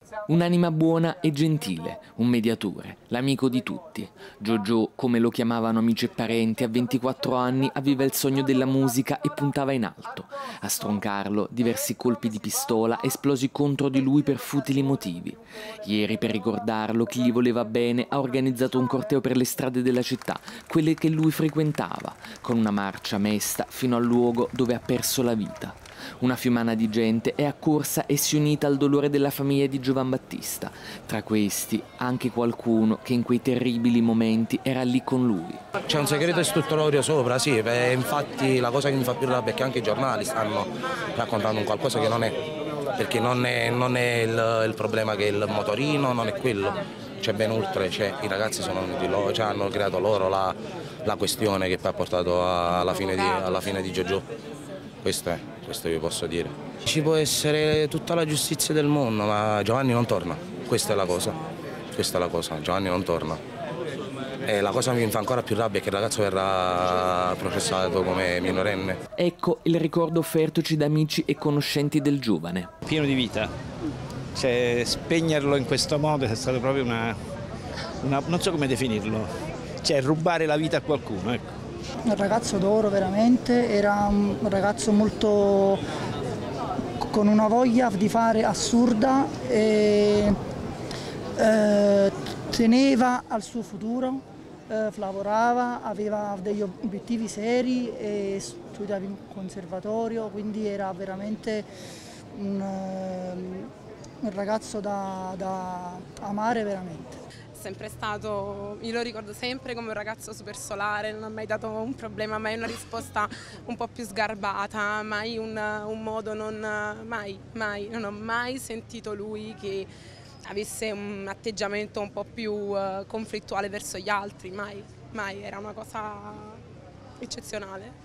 Un'anima buona e gentile, un mediatore, l'amico di tutti. Jojo, come lo chiamavano amici e parenti, a 24 anni aveva il sogno della musica e puntava in alto. A stroncarlo, diversi colpi di pistola esplosi contro di lui per futili motivi. Ieri, per ricordarlo, chi gli voleva bene ha organizzato un corteo per le strade della città, quelle che lui frequentava, con una marcia mesta fino al luogo dove ha perso la vita. Una fiumana di gente è accorsa e si è unita al dolore della famiglia di Giovan Battista. Tra questi anche qualcuno che in quei terribili momenti era lì con lui. C'è un segreto istruttorio sopra, sì, infatti la cosa che mi fa più rabbia è che anche i giornali stanno raccontando un qualcosa che non è, perché non è il problema che il motorino, non è quello, c'è ben oltre, i ragazzi sono venuti loro, hanno creato loro la questione che poi ha portato alla fine di Jojo. Questo vi posso dire. Ci può essere tutta la giustizia del mondo, ma Giovanni non torna. Questa è la cosa, Giovanni non torna. E la cosa che mi fa ancora più rabbia è che il ragazzo verrà processato come minorenne. Ecco il ricordo offertoci da amici e conoscenti del giovane. Pieno di vita, cioè spegnerlo in questo modo è stato proprio non so come definirlo, cioè rubare la vita a qualcuno, ecco. Un ragazzo d'oro veramente, era un ragazzo molto con una voglia di fare assurda e teneva al suo futuro, lavorava, aveva degli obiettivi seri e studiava in conservatorio, quindi era veramente un ragazzo da amare veramente. Sempre stato, io lo ricordo sempre come un ragazzo super solare, non ha mai dato un problema, mai una risposta un po' più sgarbata, mai un modo, non ho mai sentito lui che avesse un atteggiamento un po' più conflittuale verso gli altri, mai, era una cosa eccezionale.